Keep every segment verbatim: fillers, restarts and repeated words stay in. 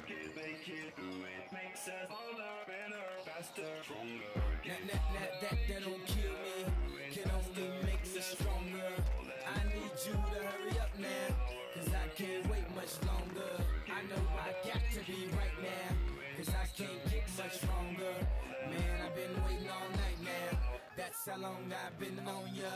it, make it, do it. Makes us older, better, faster, stronger. That, that, that, that, that don't kill me, can only make me stronger. I need you to hurry up now, cause I can't wait much longer. I know I got to be right now, cause I can't get much stronger. Man, I've been waiting all night now, that's how long I've been on ya.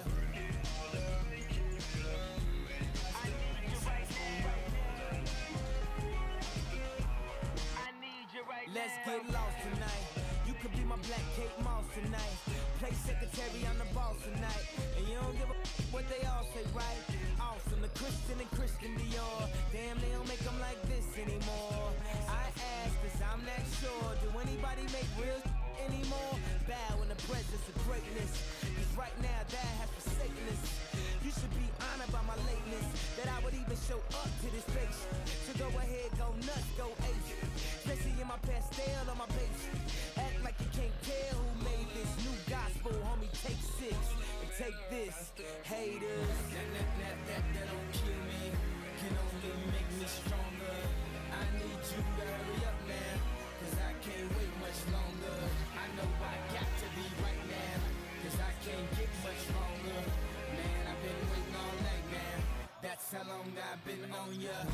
Let's get lost tonight. You could be my black Kate Moss tonight. Play secretary, I'm the boss tonight. And you don't give a f what they all say, right? Awesome, the Christian and Christian Dior. Damn, they don't make them like this anymore. I ask, cause I'm not sure. Do anybody make real anymore? Bow in the presence of greatness, cause right now that has forsaken us. You should be honored by my lateness, that I would even show up to this place. So go ahead, go nuts, go ace. Especially in my pastel on my page. Act like you can't tell who made this new gospel, homie. Take six and take this, haters. That, that, that, that, that don't kill me, can only make me stronger. I need you to hurry up now, cause I can't wait much longer. I know I got to be right now, cause I can't get much stronger. Man, I've been waiting all night, man. That's how long I've been on ya.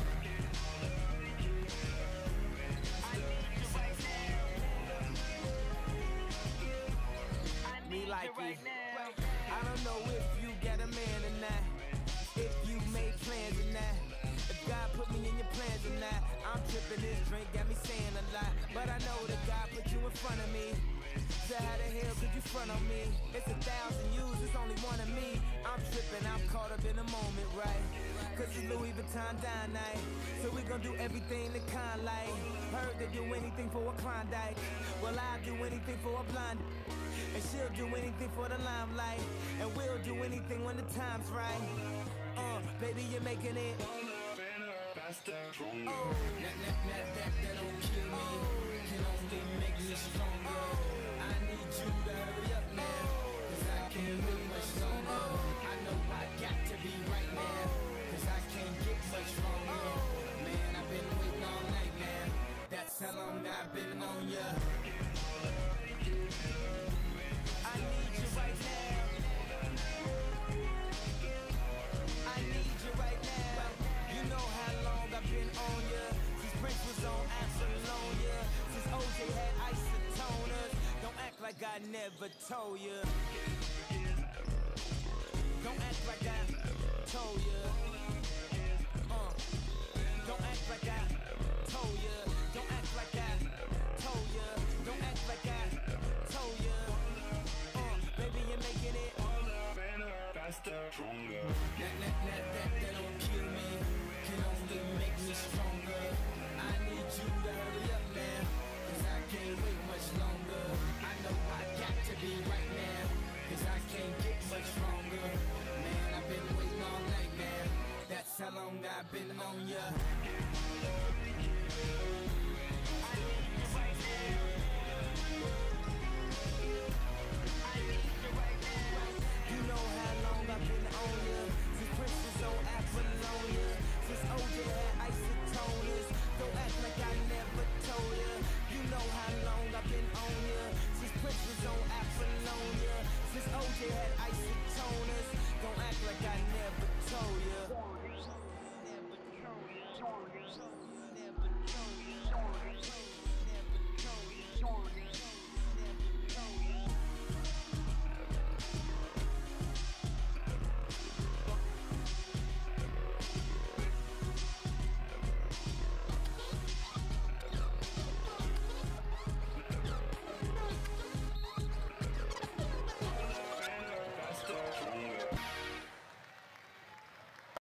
Me like it. I don't know if you got a man or not, if you made plans or not, if God put me in your plans or not. I'm tripping, this drink got me saying a lot, but I know that God put you in front of me. So how the hell could you front on me? It's a thousand yous, it's only one of me. I'm tripping, I'm caught up in the moment, right? Cause it's Louis Vuitton dine night, so we gon' do everything the kind like. Heard they do anything for a Klondike, well I'll do anything for a blonde. And she'll do anything for the limelight, and we'll do anything when the time's right. Uh, baby, you're making it Faster, stronger. Oh, that, that, that, that, that don't kill me, can only make me stronger. I need you to hurry up now, cause I can't wait much longer. I know I got to be right now, cause I can't get much stronger. Man, I've been waiting all night, man. That's how long I've been on ya. I need you right now. I need you right now. You know how long I've been on ya, since Prince was on Apollonia, since O J had isotoners. Don't act like I never told ya. Don't act like I told ya.